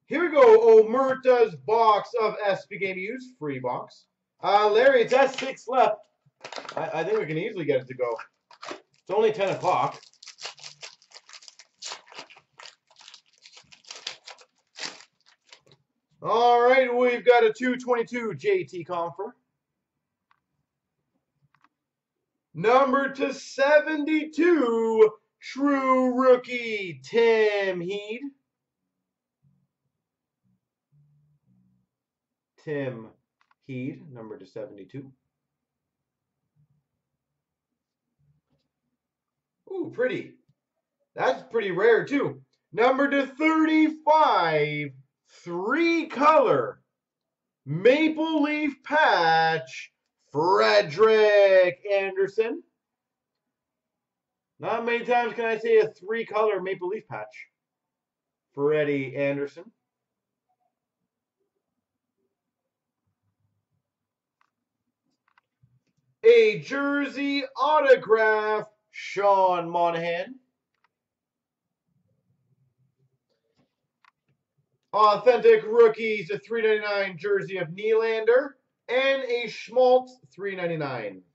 Here we go. Omerta's box of SP Game Used. Free box. Larry, it's at 6 left. I think we can easily get it to go. It's only 10 o'clock. All right, we've got a 222 JT Confer. Number to 72, true rookie, Tim Heed. Tim Heed, number to 72. Ooh, pretty. That's pretty rare, too. Number to 35, three-color, Maple Leaf patch, Frederick Anderson. Not many times can I say a three-color Maple Leaf patch. Freddie Anderson. A jersey autograph, Sean Monahan. Authentic rookies, a $3.99 jersey of Nylander, and a Schmaltz $3.99.